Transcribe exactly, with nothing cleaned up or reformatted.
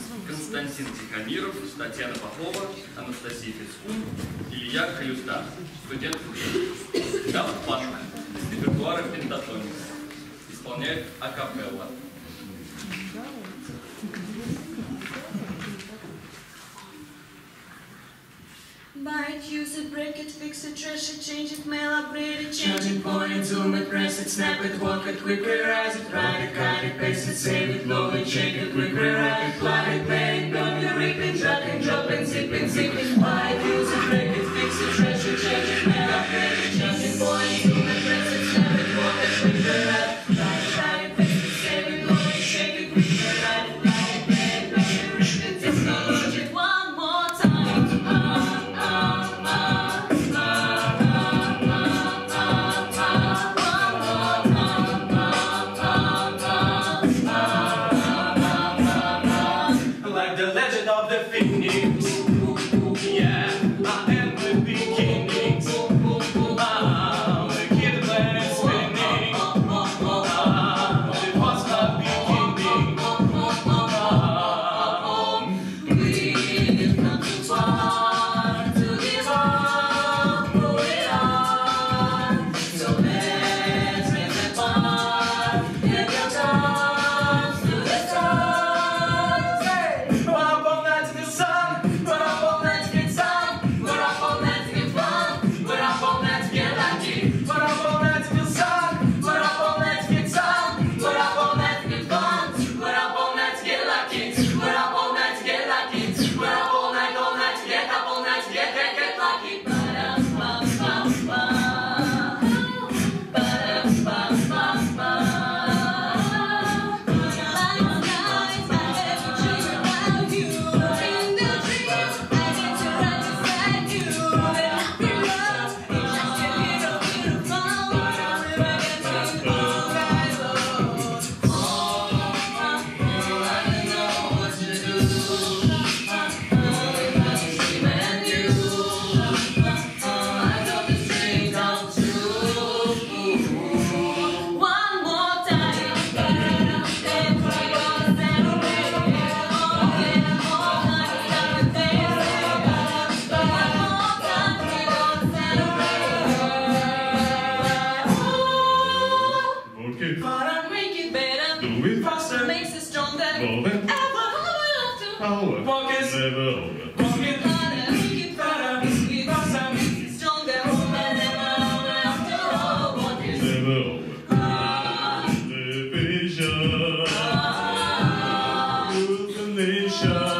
Константин Тихомиров, Татьяна Попова, Анастасия Фицкун, Илья Халюста, студент ФУГИ. Дав Пашка, из репертуара Пентатоник. Исполняет акапелла. Buy it, use it, break it, fix it, trash it, change it, mail, upgrade it, change it, point it, zoom it, press it, snap it, walk it, quick rewrite it, write it, cut it, paste it, save it, load it, shake it, quick rewrite it, plug it, play it, build it, rip it, drag and drop it, zip it, zip it, buy it, use it, break it, fix it, trash it, change it, mail, upgrade it, change it, point it, zoom it, press it, snap it, walk it, quick rewrite it, write it, cut it, paste it, save it, load it, shake it, quick rewrite it, plug it, play it, build it, rip it, technology, one more time. Never over.